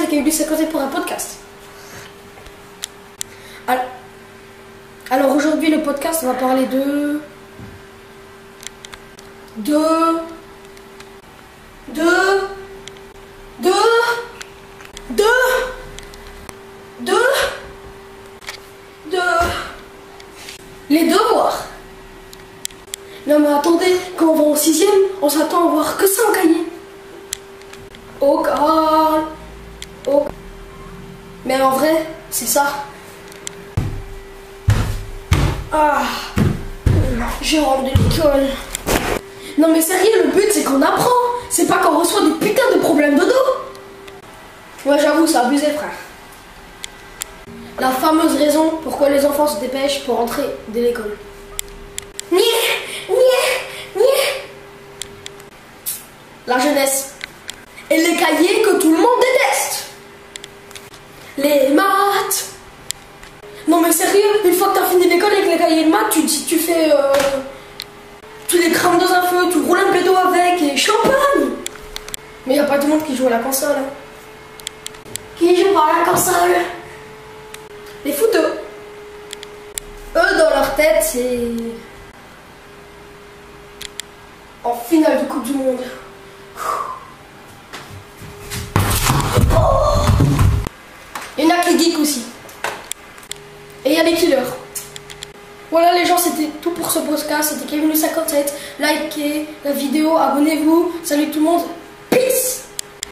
Kevin 57 pour un podcast. Alors aujourd'hui le podcast va parler de les devoirs. Non mais attendez, quand on va en 6ème, on s'attend à voir que ça en cahier. Au calme. Mais en vrai, c'est ça. Ah, j'ai rendu de l'école. Non mais sérieux, le but c'est qu'on apprend. C'est pas qu'on reçoit des putains de problèmes de dos. Ouais, j'avoue, c'est abusé, frère. La fameuse raison pourquoi les enfants se dépêchent pour entrer dès l'école. La jeunesse. Et les cahiers que tout le monde déteste. Les maths. Non mais sérieux, une fois que t'as fini l'école avec les cahiers de maths, tu fais... tu les crames dans un feu, tu roules un pédo avec et champagne. Mais y a pas tout le monde qui joue à la console. Hein. Qui joue pas à la console? Les footeux. Eux, dans leur tête, c'est... en finale de Coupe du Monde. Il y en a qui geek aussi. Et il y a les killers. Voilà les gens, c'était tout pour ce podcast. C'était Kevin 57. Likez la vidéo, abonnez-vous. Salut tout le monde.